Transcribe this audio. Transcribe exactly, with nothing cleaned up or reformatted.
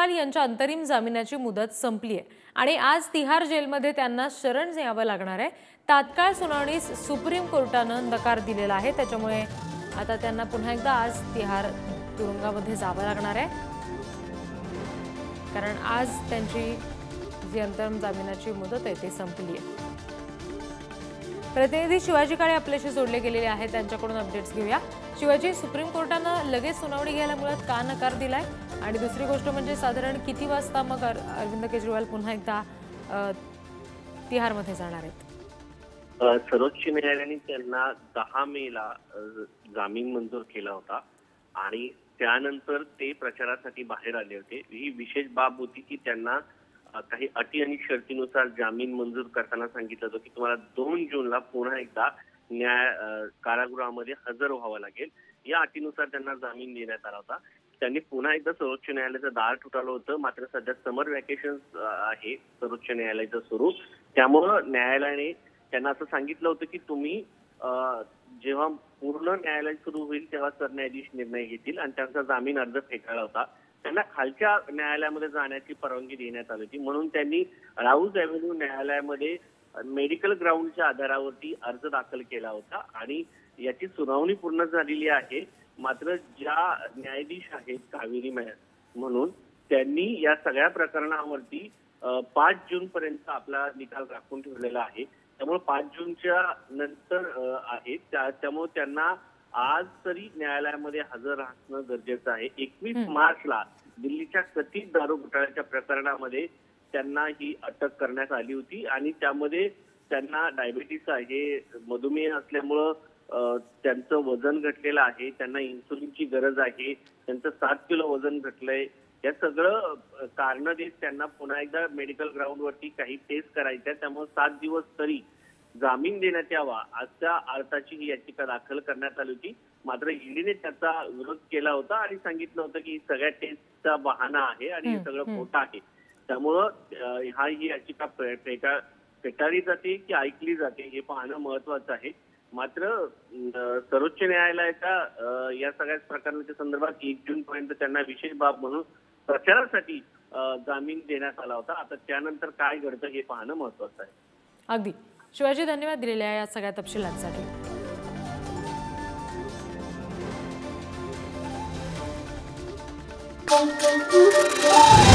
केजरीवाल यांच्या अंतरिम जामिनाची मुदत संपली आहे आणि आज तिहार जेलमध्ये त्यांना शरण यावं लागणार आहे। तात्काळ सुनावणीस सुप्रीम कोर्टानं नकार दिलेला आहे, त्याच्यामुळे आता त्यांना पुन्हा एकदा आज तिहार तुरुंगामध्ये जावं लागणार आहे, कारण आज त्यांची जी अंतरिम जामिनाची मुदत आहे ती संपली आहे। प्रतिनिधी शिवाजी काळे आपल्याशी जोडले गेलेले आहेत, त्यांच्याकडून अपडेट्स घेऊया। शिवाजी, सुप्रीम कोर्टानं लगेच सुनावणी घ्यायला मुळात का नकार दिलाय आणि दुसरी गोष्ट म्हणजे साधारण किती वाजता मग अरविंद केजरीवाल पुन्हा एकदा तिहारमध्ये जाणार आहेत? सर्वोच्च न्यायालयाने त्यांना दहा मे ला जामीन मंजूर केला होता आणि त्यानंतर ते प्रचारासाठी बाहेर आले होते। ही विशेष बाब होती की त्यांना काही अटी आणि शर्तीनुसार जामीन मंजूर करताना सांगितलं होतं की तुम्हाला दोन जूनला पुन्हा एकदा न्याय कारागृहामध्ये हजर व्हावं लागेल। या अटीनुसार त्यांना जामीन देण्यात आला होता। त्यांनी पुन्हा एकदा सर्वोच्च न्यायालयाचं दार ठोठावलं होतं, मात्र सध्या समर व्हॅकेशन आहे सर्वोच्च न्यायालयाचं सुरू, त्यामुळं न्यायालयाने त्यांना असं सांगितलं होतं की तुम्ही जेव्हा पूर्ण न्यायालय सुरू होईल तेव्हा सरन्यायाधीश निर्णय घेतील आणि त्यांचा जामीन अर्ज फेटाळला होता। त्यांना खालच्या न्यायालयामध्ये जाण्याची परवानगी देण्यात आली होती, म्हणून त्यांनी राऊज एव्हेन्यू न्यायालयामध्ये मेडिकल ग्राउंडच्या आधारावरती अर्ज दाखल केला होता आणि याची सुनावणी पूर्ण झालेली आहे। मात्र ज्या न्यायाधीश आहेत कावेरी म्हणून, त्यांनी या सगळ्या प्रकरणावरती पाच जून पर्यंत आपला निकाल राखून ठेवलेला आहे, त्यामुळे पाच जूनच्या नंतर आहे, त्यामुळे त्यांना आज तरी न्यायालयामध्ये हजर राहणं गरजेचं आहे। एकवीस मार्चला दिल्लीच्या कथित दारू घोटाळ्याच्या प्रकरणामध्ये त्यांना ही अटक करण्यात आली होती आणि त्यामध्ये त्यांना डायबिटीस आहे, मधुमेह असल्यामुळं त्यांचं वजन घटलेलं आहे, त्यांना इन्सुलिनची गरज आहे, त्यांचं सात किलो वजन घटलंय। या सगळं कारण देत त्यांना पुन्हा एकदा मेडिकल ग्राउंडवरती काही टेस्ट करायच्या, त्यामुळे सात दिवस तरी जामीन देण्यात यावा अशा अर्थाची ही याचिका दाखल करण्यात आली होती। मात्र ईडीने त्याचा विरोध केला होता आणि सांगितलं होतं की सगळ्या टेस्टचा बहाणा आहे आणि हे सगळं खोटं आहे, त्यामुळं हा ही याचिका फेटा फेटाळली जाते की ऐकली जाते हे पाहणं महत्वाचं आहे। मात्र सर्वोच्च न्यायालयाच्या या सगळ्या प्रकरणाच्या संदर्भात एक जून पर्यंत त्यांना विशेष बाब म्हणून प्रचारासाठी जामीन देण्यात आला होता। आता त्यानंतर काय घडतं हे पाहणं महत्वाचं आहे। अगदी शिवाजी, धन्यवाद दिलेल्या या सगळ्या तपशिलांसाठी। Thank you.